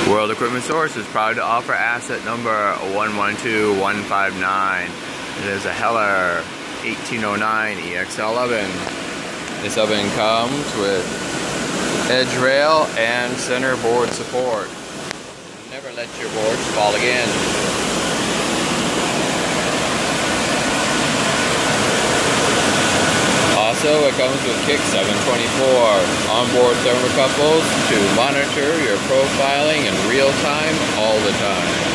World Equipment Source is proud to offer asset number 112159. It is a Heller 1809 EXL oven. This oven comes with edge rail and center board support. Never let your boards fall again. Also, it comes with Kick 724 onboard thermocouples to monitor your profiling in real time all the time.